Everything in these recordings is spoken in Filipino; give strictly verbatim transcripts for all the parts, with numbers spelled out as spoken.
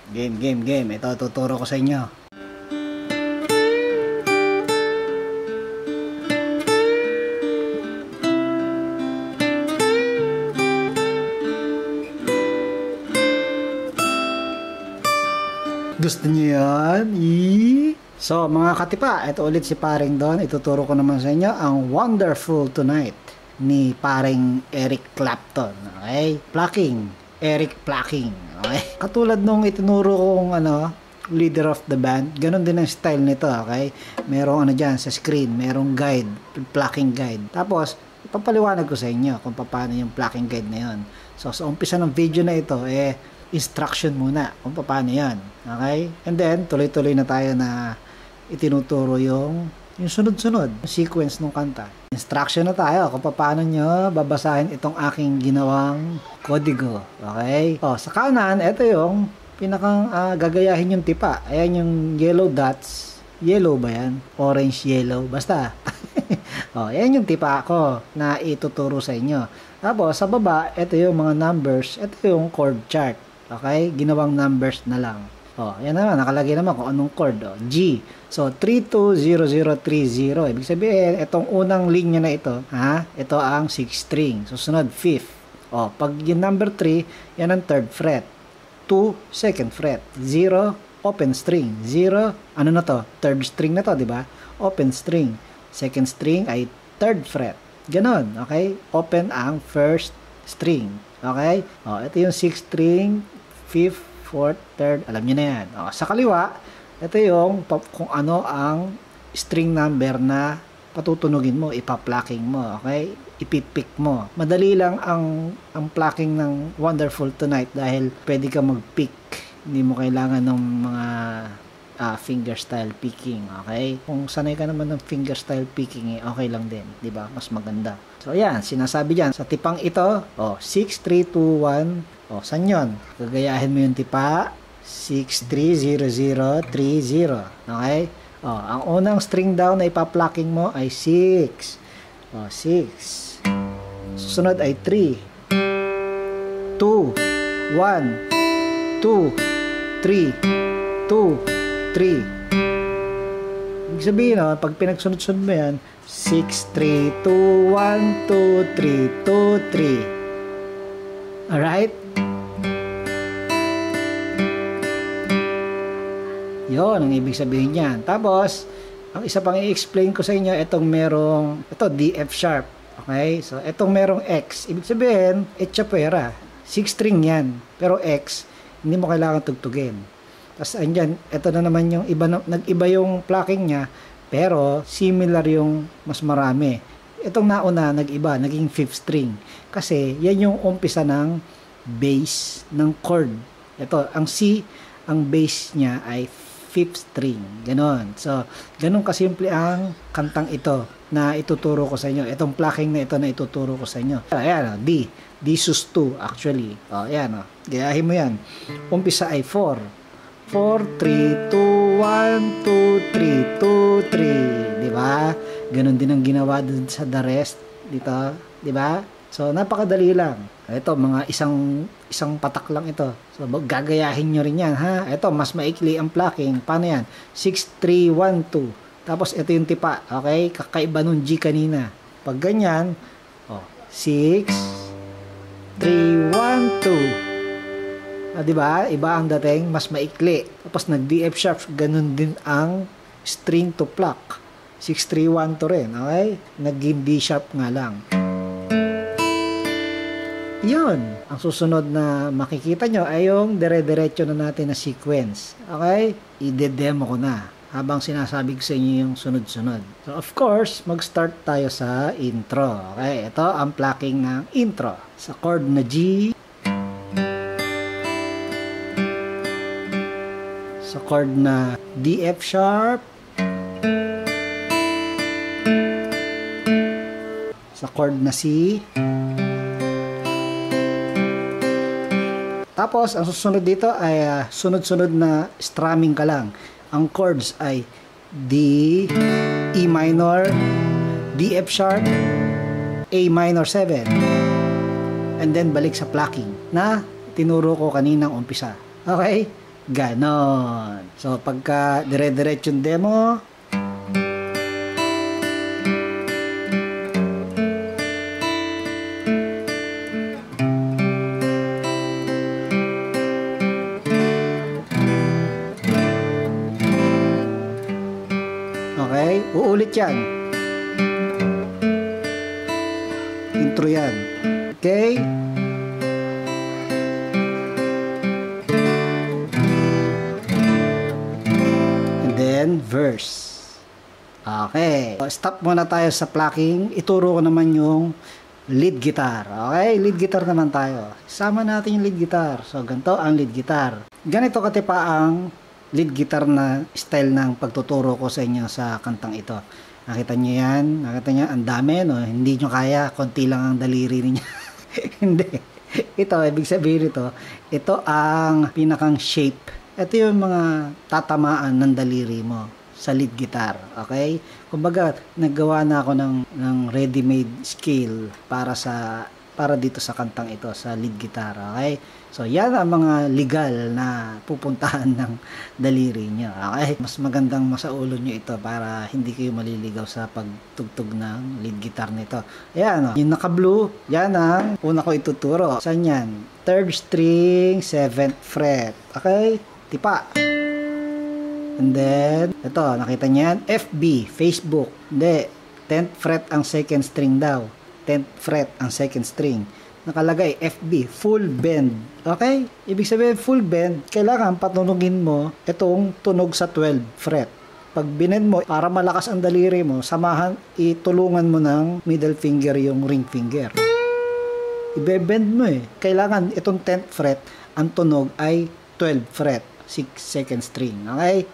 Game, game, game. Ito, tuturo ko sa inyo. Gusto niyo yan? Eee? So, mga kaTIPA, ito ulit si Pareng Don. Ituturo ko naman sa inyo ang Wonderful Tonight ni Pareng Eric Clapton. Okay? Plucking. Eric Plucking. Okay? Katulad nung itinuro kong ano, leader of the band, ganun din ang style nito. Okay? Merong ano dyan sa screen, merong guide, plucking guide. Tapos, ipapaliwanag ko sa inyo kung paano yung plucking guide na yun. So, sa umpisa ng video na ito, eh, instruction muna kung paano yan. Okay? And then, tuloy-tuloy na tayo na itinuturo yung yung sunod-sunod, yung sequence ng kanta. Instruction na tayo kung paano nyo babasahin itong aking ginawang kodigo. Okay? O, sa kanan, ito yung pinakang uh, gagayahin yung tipa. Ayan yung yellow dots. Yellow ba yan? Orange, yellow. Basta. O, ayan yung tipa ko na ituturo sa inyo. Tapos, sa baba, ito yung mga numbers. Ito yung chord chart. Okay? Ginawang numbers na lang. O, yan naman. Nakalagay naman kung anong chord. O, G. So, three two zero zero three zero. Ibig sabihin, itong unang linya na ito, ha? Ito ang sixth string. Susunod, fifth. O, pag yung number three, yan ang third fret. two, second fret. zero, open string. zero, ano na to? Third string na to, di ba? Open string. Second string ay third fret. Ganon, okay? Open ang first string. Okay? O, ito yung sixth string, fifth, fourth, third, alam niyo na yan. O, sa kaliwa, ito yung kung ano ang string number na patutunugin mo, ipa-plucking mo, okay? Ipipik mo. Madali lang ang ang plucking ng Wonderful Tonight dahil pwede ka mag-pick. Hindi mo kailangan ng mga uh, finger style picking, okay? Kung sanay ka naman ng finger style picking, eh, okay lang din, di ba? Mas maganda. So, ayan, sinasabi dyan, sa tipang ito, oh, six, three, two, one, oh, saan yun? Gagayahin mo yung tipa, six, three, zero, zero, three, zero. Okay? Oh, ang unang string down na ipa-plucking mo ay six. Oh, six. Susunod ay three. two, one, two, three, two, three. Ibig sabihin, no, pag pinagsunod-sunod mo yan, six, three, two, one, two, three, two, three. Alright? Yun ang ibig sabihin niyan. Tapos, ang isa pang i-explain ko sa inyo, itong merong, ito, D F sharp. Okay? So, itong merong X. Ibig sabihin, etchapera. Six string yan. Pero X, hindi mo kailangan tugtugin. Tapos, andyan, ito na naman yung iba, nag-iba yung plucking niya, pero similar yung mas marami. Itong nauna, nag-iba, naging fifth string. Kasi, yan yung umpisa ng bass ng chord. Ito, ang C, ang bass niya ay fifth string. Ganon. So, ganon kasimple ang kantang ito na ituturo ko sa inyo. Itong plucking na ito na ituturo ko sa inyo. Ayan, D. D sus two, actually. O, ayan, o. Gayahin mo yan. Umpisa ay four. four, three, two, one, two, three, two, three. Diba? Ganon din ang ginawa dun sa the rest. Dito. Diba? So, napakadali lang. Ito, mga isang isang patak lang ito. So, gagayahin nyo rin yan, ha? Ito, mas maikli ang plucking. Paano yan? six, three, one, two. Tapos, ito yung tipa. Okay? Kakaiba nung G kanina. Pag ganyan, oh, six, three, one, two. Ah, diba? Iba ang dating, mas maikli. Tapos, nag-D F sharp. Ganun din ang string to pluck. six, three, one, two rin. Okay? Nag-D sharp nga lang. Yun. Ang susunod na makikita nyo ay yung dire-diretso na natin na sequence. Okay? I-demo ko na habang sinasabi ko sa inyo yung sunod-sunod. So, of course, mag-start tayo sa intro. Okay? Ito ang plucking ng intro. Sa chord na G. Sa chord na D F sharp. Sa chord na C. Tapos, ang susunod dito ay uh, sunod-sunod na strumming ka lang. Ang chords ay D, E minor, D F sharp, A minor seven. And then, balik sa plucking na tinuro ko kaninang umpisa. Okay? Ganon. So, pagka dire-diretso yung demo, okay, uulit yan. Intro yan. Okay? And then, verse. Okay. So, stop muna tayo sa plucking. Ituro ko naman yung lead guitar. Okay? Lead guitar naman tayo. Sama natin yung lead guitar. So, ganito ang lead guitar. Ganito katipa ang lead guitar na style ng pagtuturo ko sa inyo sa kantang ito. Nakita nyo yan? Nakita nyo? Ang dami, no? Hindi nyo kaya. Konti lang ang daliri niya. Hindi. Ito, ibig sabihin ito, ito ang pinakang shape. Ito yung mga tatamaan ng daliri mo sa lead guitar. Okay? Kumbaga, naggawa na ako ng, ng ready-made scale para sa para dito sa kantang ito, sa lead guitar. Okay? So, yan ang mga legal na pupuntahan ng daliri nyo. Okay? Mas magandang masaulo nyo ito para hindi kayo maliligaw sa pagtugtog ng lead guitar nito. Ayan, oh. Yung naka-blue, yan ang una ko ituturo. Saan yan? Third string, seventh fret. Okay? Tipa. And then, ito, nakita nyo yan? F B, Facebook. Hindi. tenth fret ang second string daw. tenth fret ang second string. Nakalagay F B, full bend. Okay? Ibig sabihin full bend, kailangan patunugin mo itong tunog sa twelfth fret. Pag binend mo, para malakas ang daliri mo, samahan, itulungan mo ng middle finger yung ring finger. Ibe-bend mo eh. Kailangan itong tenth fret, ang tunog ay twelfth fret, sixth second string. Okay?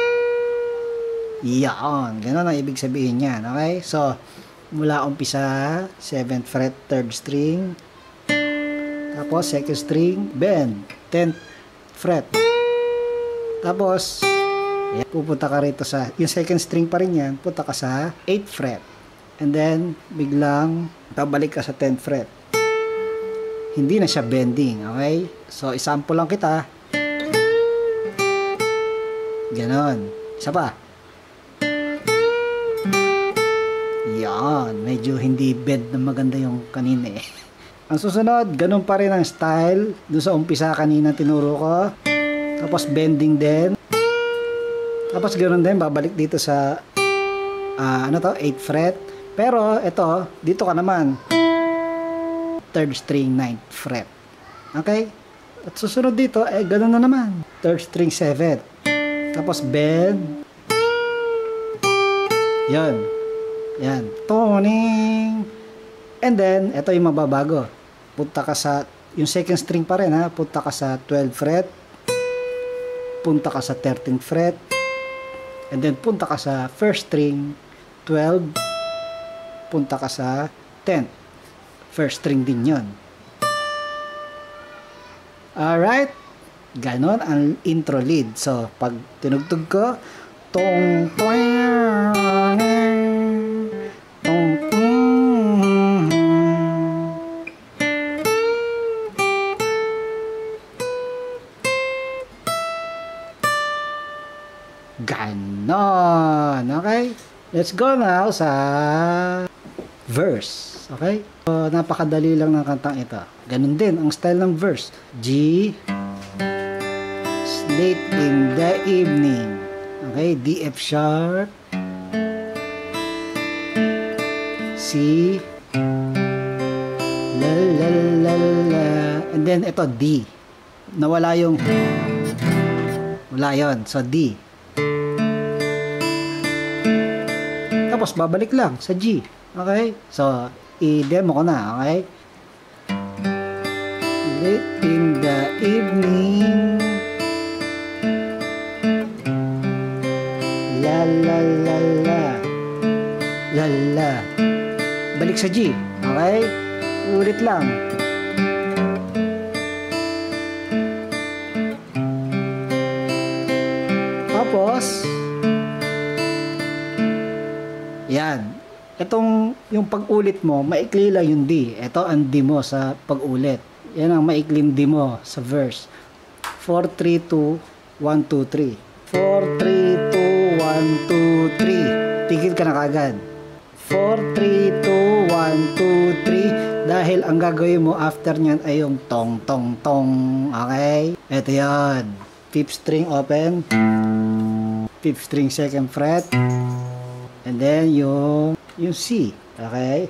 Yan. Ganun ang ibig sabihin niyan. Okay? So, mula umpisa, seventh fret, third string, tapos second string, bend, tenth fret, tapos yan, pupunta ka rito sa, yung second string pa rin yan, punta ka sa eighth fret, and then biglang babalik ka sa tenth fret. Hindi na siya bending. Okay? So, isample lang kita. Ganon. Isa pa. Yan, medyo hindi bend na maganda yung kanina eh. Ang susunod, ganun pa rin ang style doon sa umpisa kanina tinuro ko. Tapos bending din. Tapos ganun din, babalik dito sa uh, ano to, eighth fret. Pero ito, dito ka naman. Third string, ninth fret. Okay? At susunod dito, eh ganun na naman. Third string, seventh. Tapos bend. Yan. Yan. Toning. And then, ito yung mababago. Punta ka sa, yung second string pa rin ha, punta ka sa twelfth fret. Punta ka sa thirteenth fret. And then, punta ka sa first string, twelve. Punta ka sa tenth. First string din yon. Alright. Ganon ang intro lead. So, pag tinugtog ko, tong, tong, ganon. Okay? Let's go now sa verse. Okay? So, napakadali lang ng kantang ito. Ganon din ang style ng verse. G, late in the evening. Okay? D F sharp, C, la la la la, and then ito D. Nawala yung, wala yon. So D. Tapos babalik lang sa G. Okay? So, i-demo ko na. Okay? Late in the evening, la la la la, la la. Balik sa G. Okay? Ulit lang. Tapos, yan. Itong, yung pag-ulit mo, maikli lang yung D. Ito ang D mo sa pag-ulit. Yan ang maikling D mo sa verse. four, three, two, one, two, three. four, three, two, one, two, three. Tigil ka na kagad. four, three, two, one, two, three. Dahil ang gagawin mo after nyan ay yung tong, tong, tong. Okay? Ito yan. Fifth string open. Fifth string second fret. And then yung, yung C. Okay?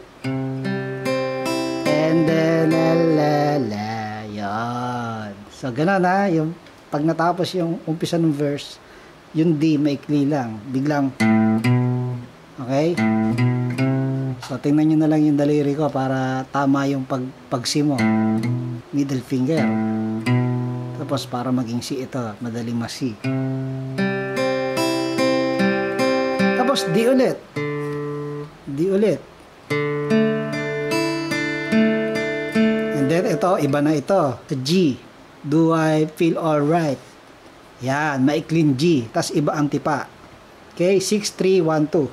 And then, la, la, la. Yan. So, ganun ha. Yung, pag natapos yung umpisa ng verse, yung D, maikli lang. Biglang, okay? So, tingnan nyo na lang yung daliri ko para tama yung pag, pag-C mo. Middle finger. Tapos, para maging C ito, madaling ma-C. Tapos, D ulit. D ulit. And then, ito, iba na ito. G. Do I feel alright? Yan, maikling G. Tapos, iba ang tipa. Okay, six, three, one, two.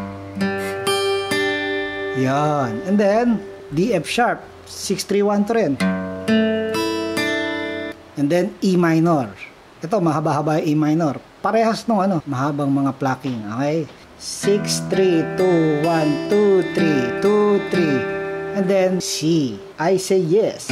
Yan. And then, D F sharp. six, three, one, two rin. And then, E minor. Ito, mahaba-haba yung E minor. Parehas nung ano, mahabang mga plucking. Okay? six, three, two, one, two, three, two, three. And then, C. I say yes.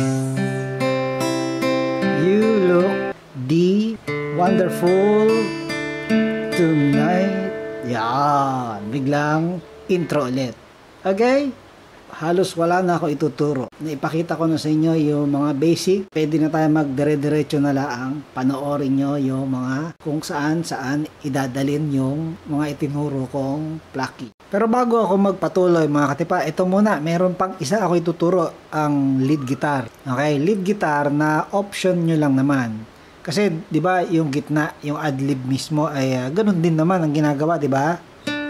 You look D. Wonderful tonight. Yan. Biglang intro ulit. Okay? Halos wala na ako ituturo. Naipakita ko na sa inyo yung mga basic. Pwede na tayo magdire-diretso na lang. Panoorin nyo yung mga kung saan-saan idadalin yung mga itinuro kong plucking. Pero bago ako magpatuloy mga katipa, ito muna. Meron pang isa ako ituturo, ang lead guitar. Okay? Lead guitar na option nyo lang naman. Kasi, di ba, yung gitna, yung adlib mismo ay uh, ganun din naman ang ginagawa, di ba?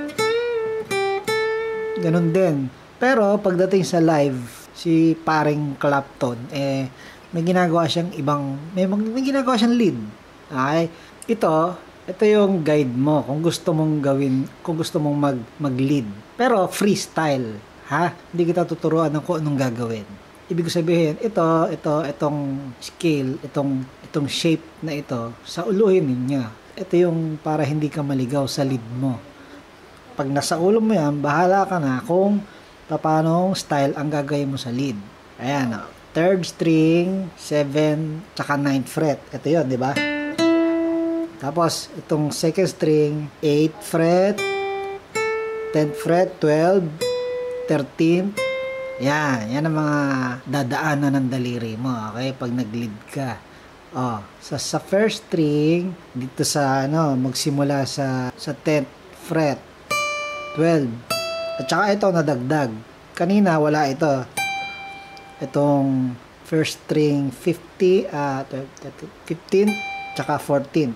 Ganun din. Pero pagdating sa live, si Pareng Clapton, eh, may ginagawa siyang ibang, may, may ginagawa siyang lead. Okay? Ito, ito yung guide mo kung gusto mong gawin, kung gusto mong mag, mag-lead. Pero freestyle, ha? Hindi kita tuturuan ng kung anong gagawin. Ibig sabihin, ito, ito, itong scale, itong, itong shape na ito, sa uluhin niya. Ito yung para hindi ka maligaw sa lead mo. Pag nasa ulo mo yan, bahala ka na kung paano style ang gagawin mo sa lead. Ayan, oh. Third string, seven, tsaka ninth fret. Ito yun, di ba? Tapos, itong second string, eighth fret, tenth fret, twelve, thirteen. Yan, yan ang mga dadaanan ng daliri mo, okay? Pag nag-lead ka. Oh, so sa first string, dito sa, ano, magsimula sa, sa tenth fret, twelve. At saka ito nadagdag. Kanina wala ito. Itong first string fifty, uh, fifteen, tsaka fourteen.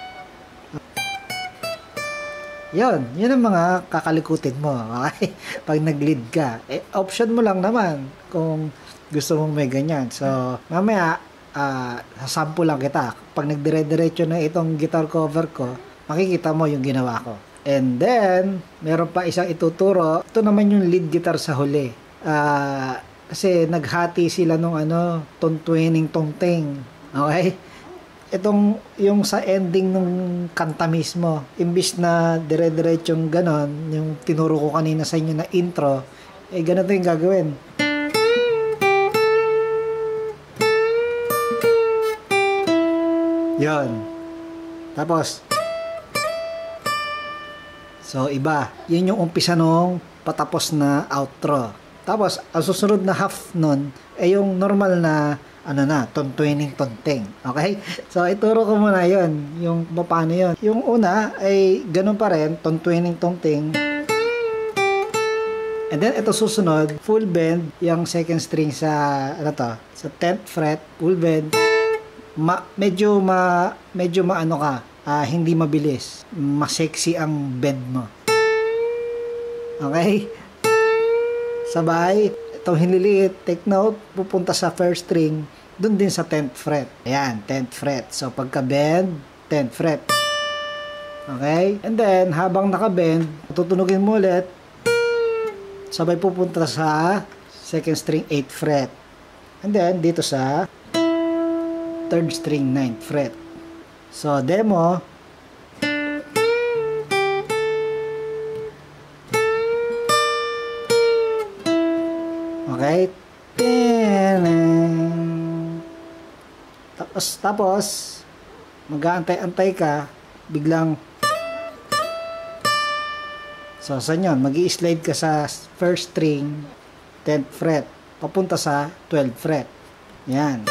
Yun, yun ang mga kakalikutin mo. Okay? Pag nag-lead ka. Eh, option mo lang naman kung gusto mong may ganyan. So, mamaya, uh, sasample lang kita. Pag nagdire-diretso na itong guitar cover ko, makikita mo yung ginawa ko. And then, meron pa isang ituturo. Ito naman yung lead guitar sa huli. Uh, kasi naghati sila nung ano, tontuening tongteng. Okay? Itong, yung sa ending nung kanta mismo, imbis na dire-diretsong ganon, yung tinuro ko kanina sa inyo na intro, eh ganito yung gagawin. Yon. Tapos, so, iba. Yun yung umpisa nung patapos na outro. Tapos, ang susunod na half nun, ay yung normal na, ano na, tontuening tonteng. Okay? So, ituro ko muna yun. Yung paano yun. Yung una, ay ganun pa rin, tontuening tonteng. And then, ito susunod, full bend, yung second string sa, ano to, sa tenth fret, full bend. Ma, medyo, ma, medyo maano ka, Uh, hindi mabilis. Mas-sexy ang bend mo. Okay? Sabay, itong hinliliit, take note, pupunta sa first string, dun din sa tenth fret. Ayan, tenth fret. So, pagka-bend, tenth fret. Okay? And then, habang naka-bend, tutunugin mo ulit, sabay pupunta sa second string, eighth fret. And then, dito sa third string, ninth fret. So, demo. Okay. Tapos, tapos, mag-aantay-antay ka, biglang, so, saan yun? Mag-i-slide ka sa first string, tenth fret, papunta sa twelfth fret. Yan.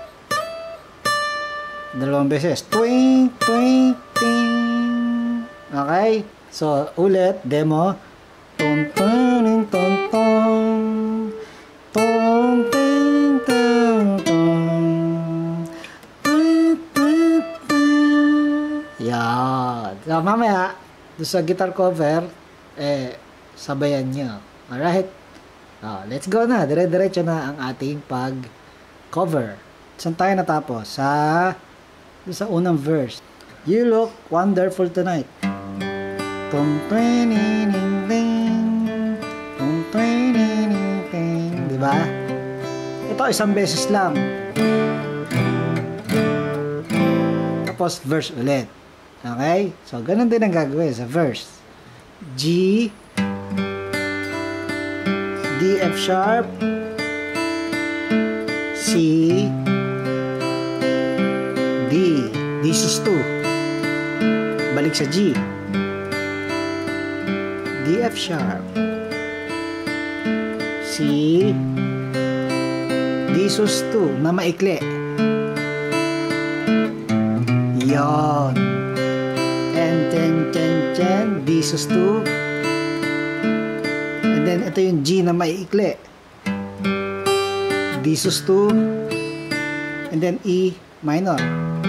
Dalawang beses. Twing, twing, ting. Okay? So, ulit, demo. Ton, ton, ton, ton. Ton, ting, ton, ton. Twing, twing, ting. Yan. So, mamaya, doon sa guitar cover, eh, sabayan nyo. Alright? Oh, let's go na. Dire-diretso na ang ating pag-cover. Saan tayo natapos? Sa, sa unang verse. You look wonderful tonight. Tung twing ning ting. Tung twing ning ting. Diba? Ito isang beses lang. Tapos verse ulit. Okay? So, ganun din ang gagawin sa verse. G, D, F sharp, C, D, D sus two, balik sa G, D, F sharp, C, D sus two na maikli. Yon. And ten, ten, ten, D sus two. And then, ito yung G na maiikli. D sus two. And then, E minor.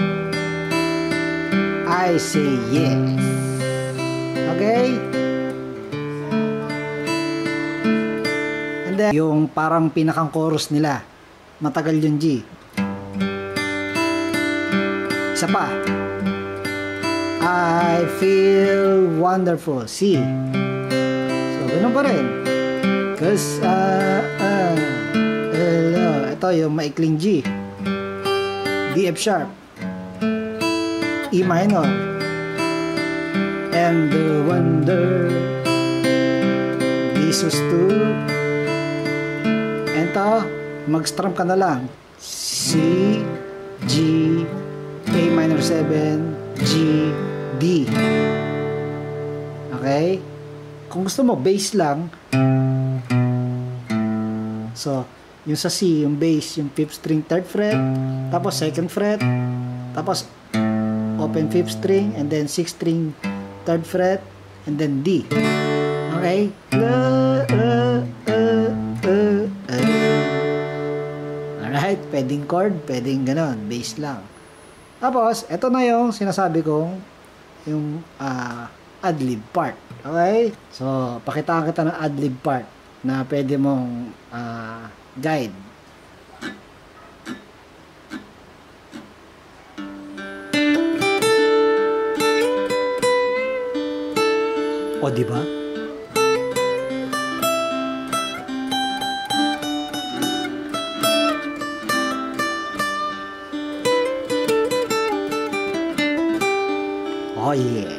I say yes. Okay? And then, yung parang pinakang chorus nila. Matagal yung G. Isa pa. I feel wonderful. C. So, ganun pa rin. Cause, uh, uh, uh, ito yung maikling G. D, F sharp. E minor. And the wonder. D sus two. And ito, mag-strum ka na lang. C, G, A minor seven, G, D. Okay? Kung gusto mo, bass lang. So, yung sa C, yung bass, yung fifth string, third fret, tapos second fret, tapos open fifth string, and then sixth string, third fret, and then D. Okay? Uh, uh, uh, uh, uh. Alright? Pwedeng chord, pwedeng ganon. Bass lang. Tapos, ito na yung sinasabi kong yung uh, adlib part. Okay? So, pakitaan kita ng adlib part na pwede mong uh, guide. O, diba? Oh, yeah.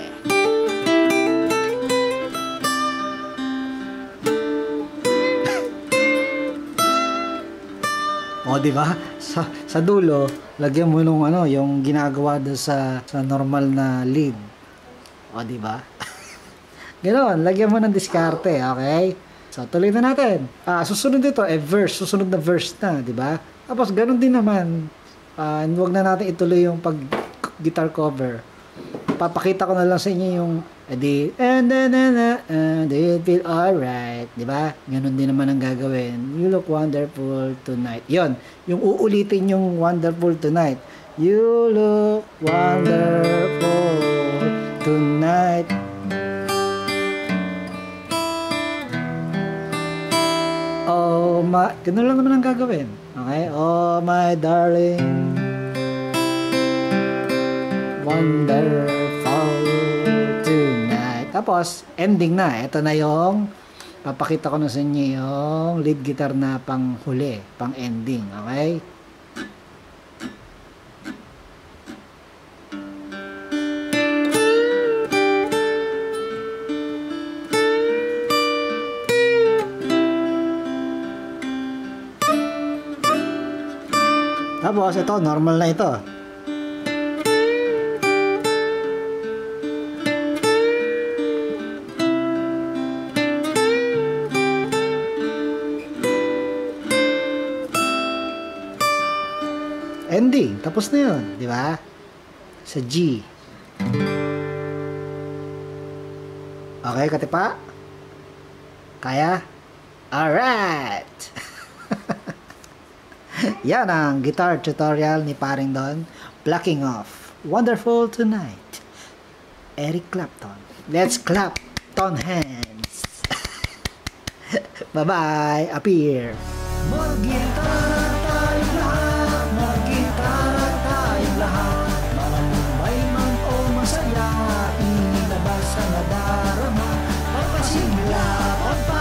O, di ba? Sa, sa dulo, lagyan mo nung ano, yung ginagawa doon sa, sa normal na lead. O, di ba? Ganoon, lagyan mo ng diskarte, okay? So, tuloy na natin. Ah, susunod dito, eh, verse. Susunod na verse na, di ba? Tapos, ganoon din naman. Ah, huwag na natin ituloy yung pag guitar cover. Papakita ko na lang sa inyo yung edi, and then, and do you feel alright? Diba? Ganun din naman ang gagawin. You look wonderful tonight. Yon, yung uulitin yung wonderful tonight. You look wonderful tonight. Oh my, ganun lang naman ang gagawin. Okay? Oh my darling, wonderful tonight. Tapos, ending na. Ito na yung papakita ko na sa inyo yung lead guitar na pang huli, pang ending. Okay? Tapos, ito, normal na ito. Ending. Tapos na yun. Di ba? Sa G. Okay, katipa? Kaya? Alright! Yan ang guitar tutorial ni Pareng Don. Plucking off. Wonderful Tonight. Eric Clapton. Let's clap on hands. Bye-bye. Appear. Mag-gitara tayo lahat. Mag-gitara tayo lahat. Malamumay man o masaya. Inilabas ang nadarama. Pagpasimula, pagpasimula.